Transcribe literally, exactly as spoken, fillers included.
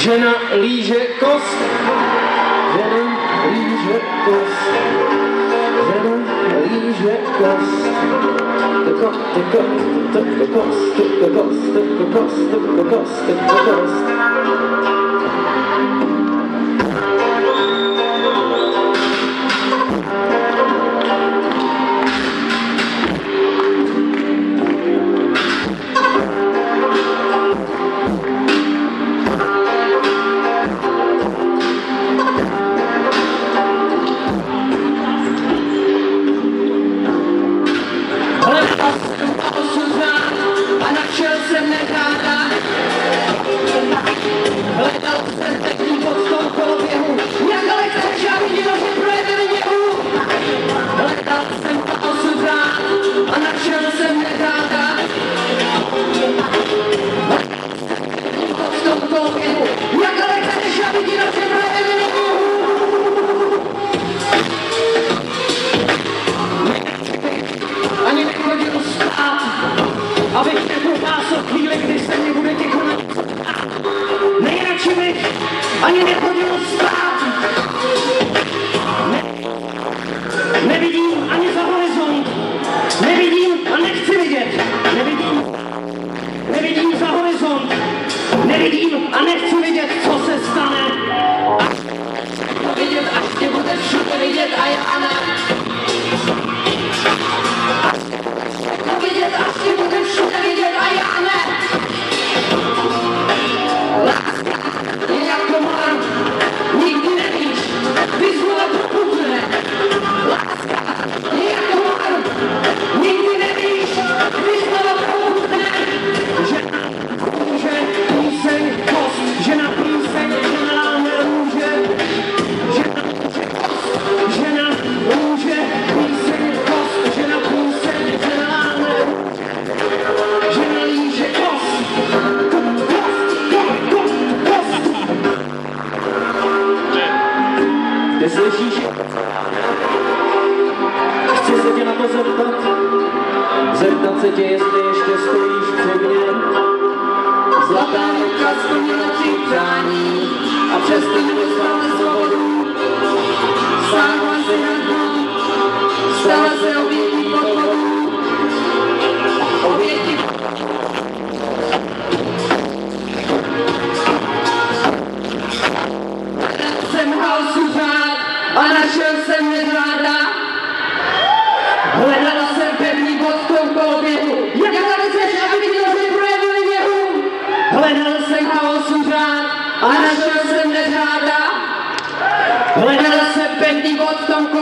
Žena líže kost. Žena líže kost. Žena líže kost. Tyko, tyko, tyko kost, tyko kost, tyko kost, tyko kost, tyko kost. Abych neprohlásil chvíli, kdy se mě budete konat. Nejradši bych ani nechodil spát. Ne, nevidím ani za horizont. Nevidím a nechci vidět. Nevidím, nevidím za horizont. Nevidím a nechci vidět, co se stane. Až to vidět, až tě bude všude vidět a já ne. Vidět, až tě bude všude vidět a já ne. Láska je jako mar, nikdy nevíš, vyzvole propudne. Láska je jako mar, nikdy nevíš, vyzvole propudne. Žena růže, píseň, kost, žena píseň, žena láme růže. Žena růže, kost, žena růže, píseň, kost, žena píseň, žena láme. Žena líže kost, kost, kost, kost, kost. Ty slyšíš? Chci se tě na to zeptat. Zeptat se tě, jestli ještě stojíš před mě. Zlatá ruka splnila tři přání a přesto nedostala svobodu. Sáhla se na dno, stala se obětí podvodu. Obětí jsem halsu řád a našel jsem medráda. Hledala jsem pevný bod v tom koloběhu. Jak tady chceš, aby viděl, že projevili věhu? Hledal jsem chaosu řád a našel jsem medráda. Hledala jsem pevný bod v tom koloběhu.